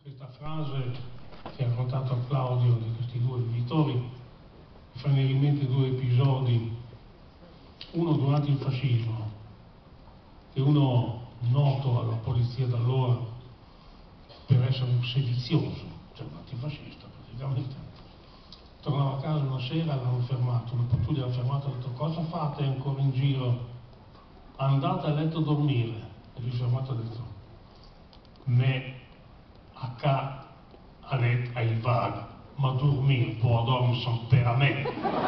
Questa frase che ha raccontato Claudio di questi due vivitori mi fa venire in mente due episodi, uno durante il fascismo e uno noto alla polizia d'allora per essere un sedizioso, cioè un antifascista praticamente. Tornava a casa una sera, l'hanno fermato, una pattuglia l'ha fermato e ha detto: cosa fate ancora in giro? Andate a letto a dormire. E lui si è fermato e ha detto: me acá a let ai vag, ma dormir può dormire son per a me.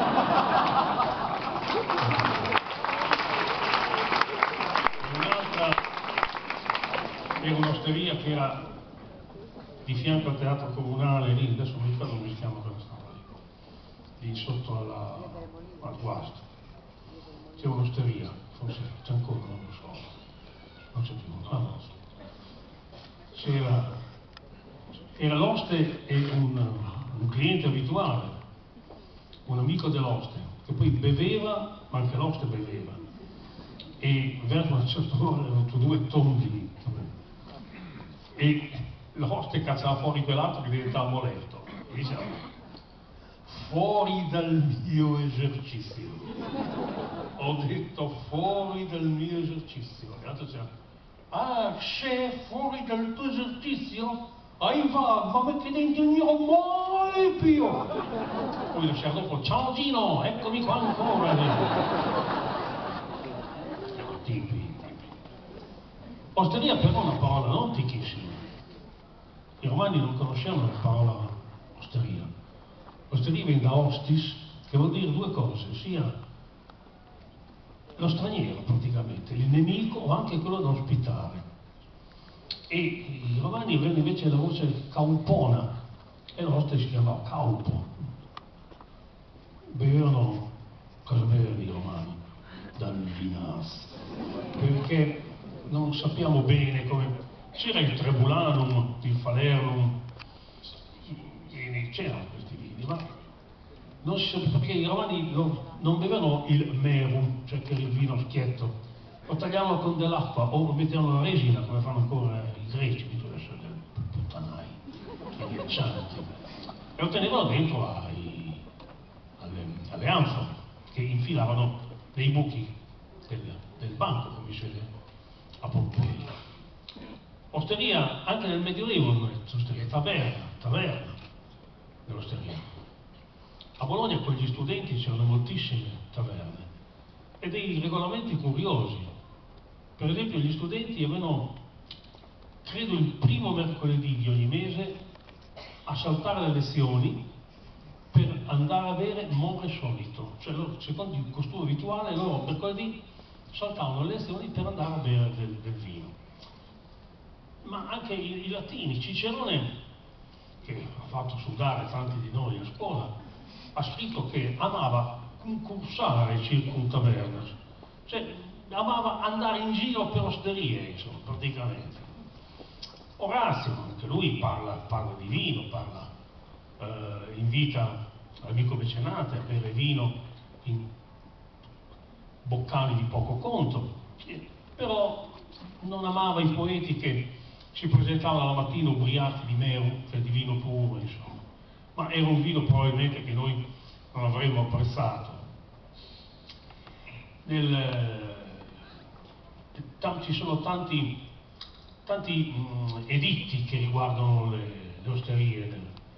Un'altra era un'osteria che era di fianco al teatro comunale, lì, adesso mi ricordo come si chiama quella strada lì sotto al guasto. C'è un'osteria, forse c'è ancora, non lo so, non c'è più, non so. Era l'oste e un cliente abituale, un amico dell'oste, che poi beveva, ma anche l'oste beveva. E verso una certa ora erano due tondi lì. E l'oste cacciava fuori quell'altro che diventava molesto. E diceva: fuori dal mio esercizio. Ho detto: fuori dal mio esercizio. E l'altro diceva: ah, chef, fuori dal tuo esercizio? Ahí va, ma che ne intenderò mai più. Poi lo chef dopo: ciao Gino, eccomi qua ancora. Tipi. Osteria però è una parola non antichissima. I romani non conoscevano la parola osteria. Osteria viene da ostis, che vuol dire due cose, sia lo straniero praticamente, il nemico o anche quello da ospitare. E i romani avevano invece la voce caupona e l'oste si chiamava caupo. Bevevano, cosa bevevano i romani? Dal vinas, perché non sappiamo bene come. C'era il Trebulanum, il Falernum, c'erano questi vini, ma non si sapeva, perché i romani non bevevano il merum, cioè che era il vino schietto, lo tagliavano con dell'acqua o lo mettevano la resina come fanno ancora i greci, di dove sono puttanai, i ghiaccianti, e lo tenevano dentro alle anfore che infilavano nei buchi del banco, come si vede a Pompei. Osteria, anche nel Medioevo, osteria, taverna dell'osteria. A Bologna con gli studenti c'erano moltissime taverne e dei regolamenti curiosi. Per esempio gli studenti avevano, credo il primo mercoledì di ogni mese, a saltare le lezioni per andare a bere more solito. Cioè loro, secondo il costume abituale, loro mercoledì saltavano le lezioni per andare a bere del vino. Ma anche i latini, Cicerone, che ha fatto sudare tanti di noi a scuola, ha scritto che amava concursare circum tavernas, cioè amava andare in giro per osterie, insomma, praticamente. Orazio, anche lui parla di vino, invita l'amico mecenate a bere vino in boccali di poco conto, però non amava i poeti che si presentavano la mattina ubriachi di meo, cioè di vino puro, insomma. Ma era un vino probabilmente che noi non avremmo apprezzato. Ci sono tanti editti che riguardano le osterie.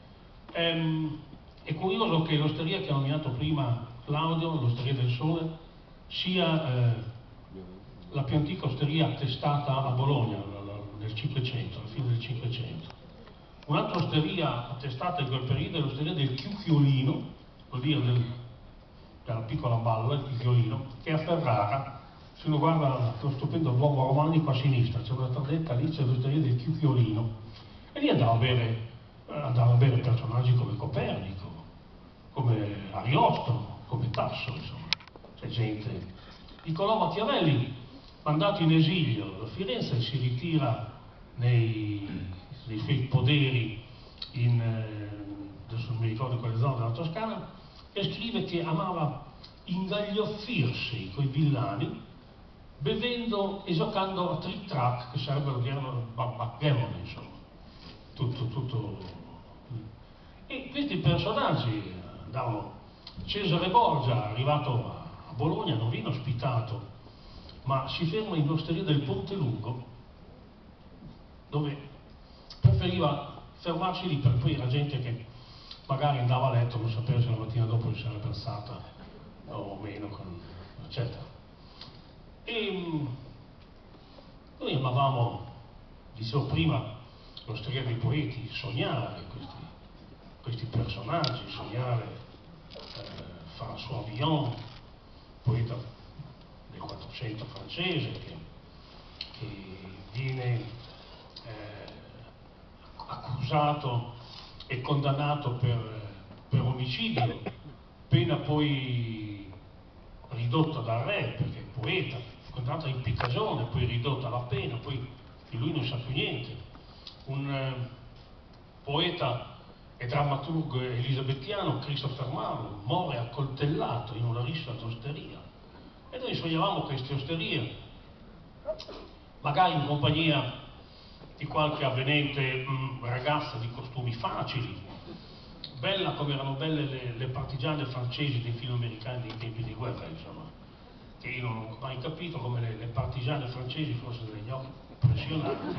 È curioso che l'osteria che ha nominato prima Claudio, l'Osteria del Sole, sia la più antica osteria attestata a Bologna nel Cinquecento, alla fine del Cinquecento. Un'altra osteria attestata in quel periodo è l'osteria del Chiucchiolino, vuol dire della piccola balla, il Chiucchiolino, che è a Ferrara. Se uno guarda lo stupendo luogo romanico a sinistra, c'è una stradetta lì, c'è l'osteria del Chiucchiolino, e lì andava a bere personaggi come Copernico, come Ariosto, come Tasso, insomma. C'è gente. Niccolò Machiavelli, mandato in esilio da Firenze, si ritira nei suoi poderi adesso non mi ricordo quale zona della Toscana, e scrive che amava ingaglioffirsi coi villani bevendo e giocando a trick-track, che sarebbero backgammon, insomma. tutto. E questi personaggi andavano. Cesare Borgia, arrivato a Bologna, non viene ospitato, ma si ferma in osteria del Ponte Lungo, dove preferiva fermarsi lì, per poi era gente che magari andava a letto, non sapeva se la mattina dopo si sarebbe alzata o meno, eccetera. E noi amavamo, dicevo prima, l'osteria dei poeti, sognare questi personaggi, sognare François Villon, poeta del Quattrocento francese, che viene accusato e condannato per omicidio, pena poi ridotta dal re, perché è poeta, condannato a impiccagione, poi ridotta la pena, poi di lui non sa più niente. Un poeta e drammaturgo elisabettiano, Christopher Marlowe, muore accoltellato in una rissa d'osteria. E noi sognavamo queste osterie, magari in compagnia di qualche avvenente ragazza di costumi facili, bella come erano belle le partigiane francesi dei film americani dei tempi di guerra, insomma, che io non ho mai capito come le partigiane francesi fossero degli occhi impressionanti.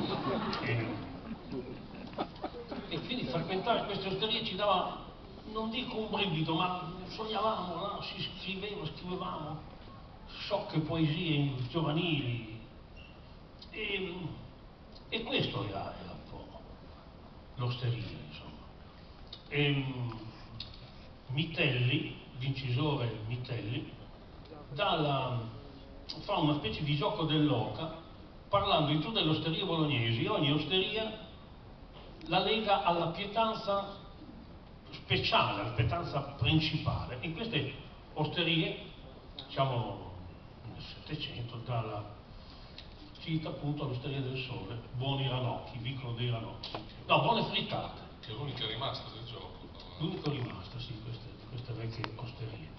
E quindi frequentare queste osterie ci dava, non dico un brivido, ma sognavamo, no? Scrivevamo sciocche poesie giovanili, e questo era un po' l'osteria, insomma. Mitelli, l'incisore Mitelli, fa una specie di gioco dell'oca, parlando in tutte le osterie bolognesi. Ogni osteria la lega alla pietanza speciale, alla pietanza principale. In queste osterie, diciamo nel Settecento, cita appunto l'Osteria del Sole, Buoni Ranocchi, Vicolo dei Ranocchi, no, Buone Frittate. Che è l'unica rimasta del gioco. L'unico rimasta, sì, queste vecchie osterie.